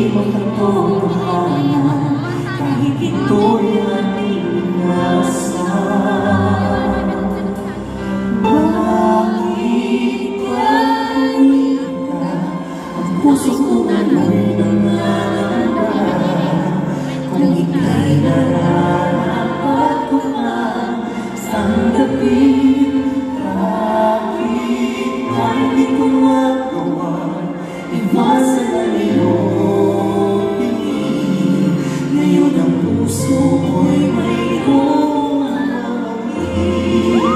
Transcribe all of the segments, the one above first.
makatotohanan kahit ito'y ating inasal. Bakit pag-uwi ka, ang puso ko nga'y nangangamba, kung ika'y nararapat ko na tanggapin. Kahit hindi ko magawa, iwasan ang iyong tingin. Ngayon ang puso ko'y mayroong alawin.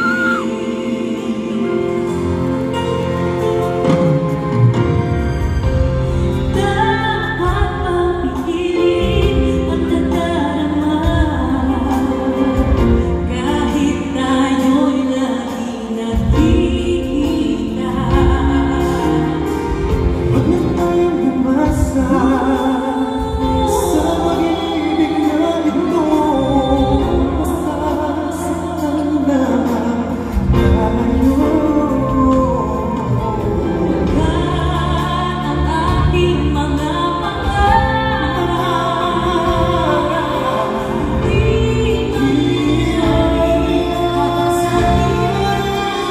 Dapat mapigilin ang nadarama kahit tayo'y laging nagkikita. Huwag na tayong umasa sa pag-ibig na ito. Masasaktan na tayo. Ang ating mga pangarap di ay kasakitan.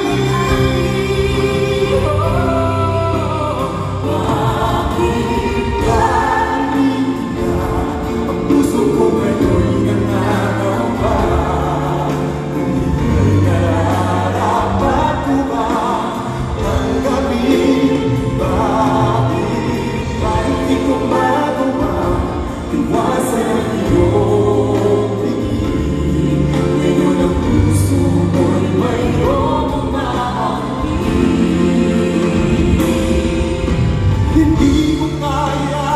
Bakit kanina ang puso ko nga'yo'y nangangamba, kung ika'y nararapat ko ba tanggapin? Bakit hindi ko magawa, iwasan ang iyong tingin. Ngayon ang puso ko'y mayroong umahangin. Hindi ko kaya